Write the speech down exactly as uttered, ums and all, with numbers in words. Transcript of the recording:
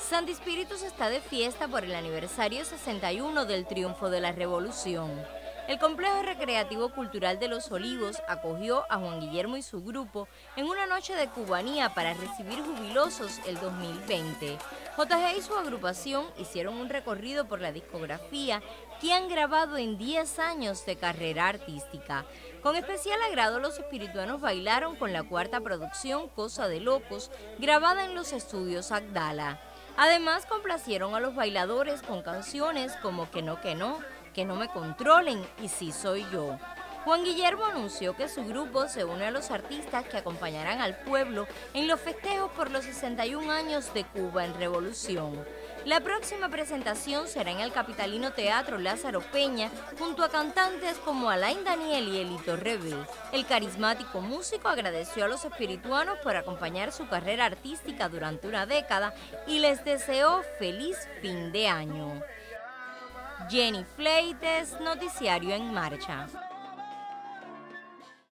Santi Espíritus está de fiesta por el aniversario sesenta y uno del triunfo de la Revolución. El Complejo Recreativo Cultural de Los Olivos acogió a Juan Guillermo y su grupo en una noche de cubanía para recibir jubilosos el dos mil veinte. J G y su agrupación hicieron un recorrido por la discografía que han grabado en diez años de carrera artística. Con especial agrado, los espirituanos bailaron con la cuarta producción Cosa de Locos, grabada en los estudios Agdala. Además, complacieron a los bailadores con canciones como Que no, que no, Que no me controlen y Sí soy yo. Juan Guillermo anunció que su grupo se une a los artistas que acompañarán al pueblo en los festejos por los sesenta y un años de Cuba en Revolución. La próxima presentación será en el capitalino Teatro Lázaro Peña, junto a cantantes como Alain Daniel y Elito Rebé. El carismático músico agradeció a los espirituanos por acompañar su carrera artística durante una década y les deseó feliz fin de año. Jenny Fleites, Noticiario en Marcha.